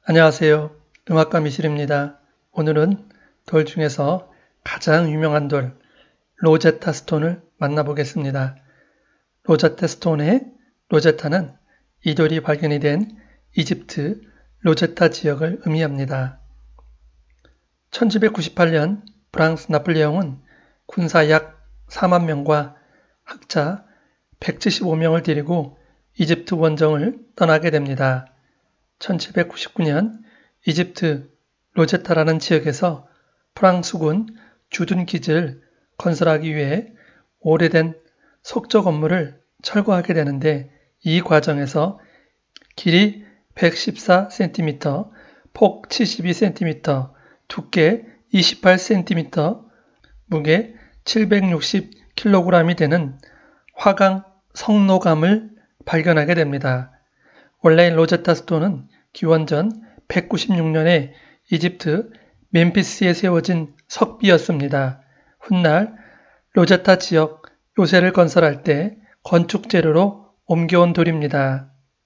안녕하세요. 음악가 미실입니다. 오늘은 돌 중에서 가장 유명한 돌, 로제타 스톤을 만나보겠습니다. 로제타 스톤의 로제타는 이 돌이 발견이 된 이집트 로제타 지역을 의미합니다. 1798년 프랑스 나폴레옹은 군사 약 4만 명과 학자 175명을 데리고 이집트 원정을 떠나게 됩니다. 1799년 이집트 로제타라는 지역에서 프랑스군 주둔 기지를 건설하기 위해 오래된 석조 건물을 철거하게 되는데 이 과정에서 길이 114cm, 폭 72cm, 두께 28cm, 무게 760kg이 되는 화강 성노감을 발견하게 됩니다. 원래 로제타 스톤은 기원전 196년에 이집트 멤피스에 세워진 석비였습니다. 훗날 로제타 지역 요새를 건설할 때 건축 재료로 옮겨온 돌입니다.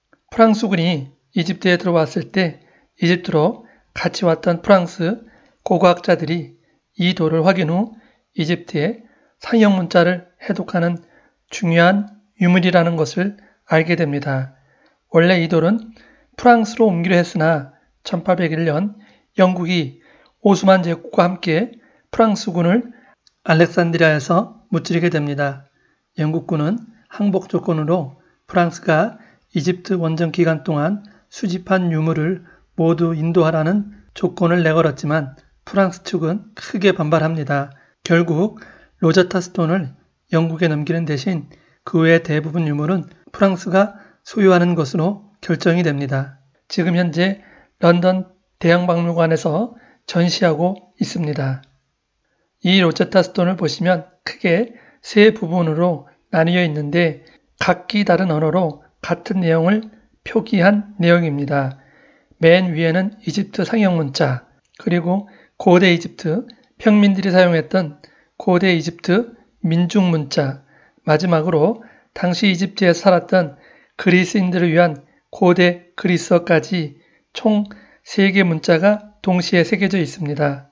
프랑스군이 이집트에 들어왔을 때 이집트로 같이 왔던 프랑스 고고학자들이 이 돌을 확인 후 이집트에 상형 문자를 해독하는 중요한 유물이라는 것을 알게 됩니다. 원래 이 돌은 프랑스로 옮기려 했으나 1801년 영국이 오스만 제국과 함께 프랑스군을 알렉산드리아에서 무찌르게 됩니다. 영국군은 항복 조건으로 프랑스가 이집트 원정 기간 동안 수집한 유물을 모두 인도하라는 조건을 내걸었지만 프랑스 측은 크게 반발합니다. 결국 로제타 스톤을 영국에 넘기는 대신 그 외의 대부분 유물은 프랑스가 소유하는 것으로 결정이 됩니다. 지금 현재 런던 대형박물관에서 전시하고 있습니다. 이 로제타 스톤을 보시면 크게 세 부분으로 나뉘어 있는데 각기 다른 언어로 같은 내용을 표기한 내용입니다. 맨 위에는 이집트 상형 문자, 그리고 고대 이집트 평민들이 사용했던 고대 이집트 민중 문자, 마지막으로 당시 이집트에서 살았던 그리스인들을 위한 고대 그리스어까지 총 3개 문자가 동시에 새겨져 있습니다.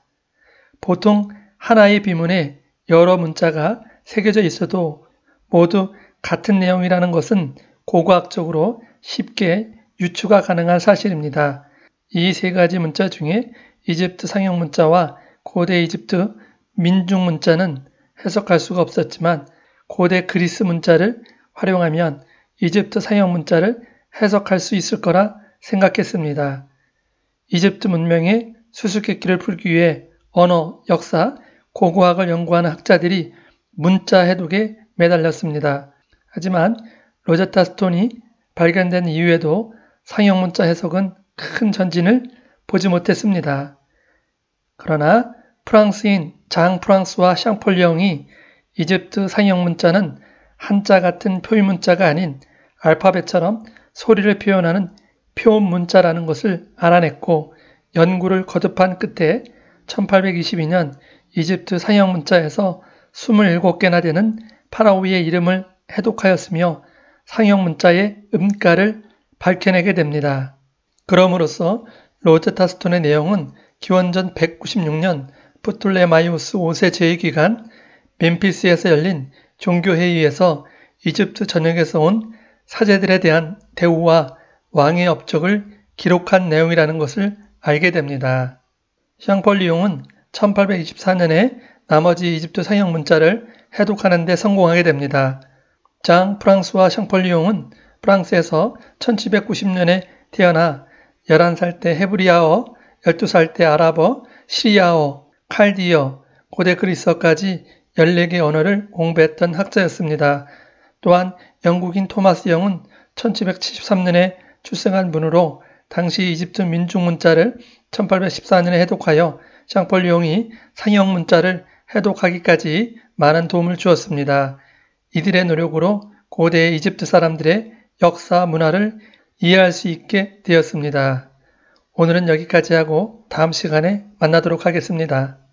보통 하나의 비문에 여러 문자가 새겨져 있어도 모두 같은 내용이라는 것은 고고학적으로 쉽게 유추가 가능한 사실입니다. 이 세 가지 문자 중에 이집트 상형 문자와 고대 이집트 민중 문자는 해석할 수가 없었지만 고대 그리스 문자를 활용하면 이집트 상형 문자를 해석할 수 있을 거라 생각했습니다. 이집트 문명의 수수께끼를 풀기 위해 언어, 역사, 고고학을 연구하는 학자들이 문자 해독에 매달렸습니다. 하지만 로제타 스톤이 발견된 이후에도 상형 문자 해석은 큰 전진을 보지 못했습니다. 그러나 프랑스인 장 프랑스와 샹폴리옹이 이집트 상형 문자는 한자 같은 표의 문자가 아닌 알파벳처럼 소리를 표현하는 표음 문자라는 것을 알아냈고 연구를 거듭한 끝에 1822년 이집트 상형 문자에서 27개나 되는 파라오의 이름을 해독하였으며 상형 문자의 음가를 밝혀내게 됩니다. 그럼으로써 로제타 스톤의 내용은 기원전 196년 프톨레마이오스 5세 제위 기간 멤피스에서 열린 종교회의에서 이집트 전역에서 온 사제들에 대한 대우와 왕의 업적을 기록한 내용이라는 것을 알게 됩니다. 샹폴리옹은 1824년에 나머지 이집트 상형 문자를 해독하는 데 성공하게 됩니다. 장 프랑스와 샹폴리옹은 프랑스에서 1790년에 태어나 11살 때 헤브리아어, 12살 때 아랍어, 시리아어, 칼디어, 고대 그리스어까지 14개 언어를 공부했던 학자였습니다. 또한 영국인 토마스 영은 1773년에 출생한 분으로 당시 이집트 민중 문자를 1814년에 해독하여 샹폴리옹이 상형 문자를 해독하기까지 많은 도움을 주었습니다. 이들의 노력으로 고대 이집트 사람들의 역사, 문화를 이해할 수 있게 되었습니다. 오늘은 여기까지 하고 다음 시간에 만나도록 하겠습니다.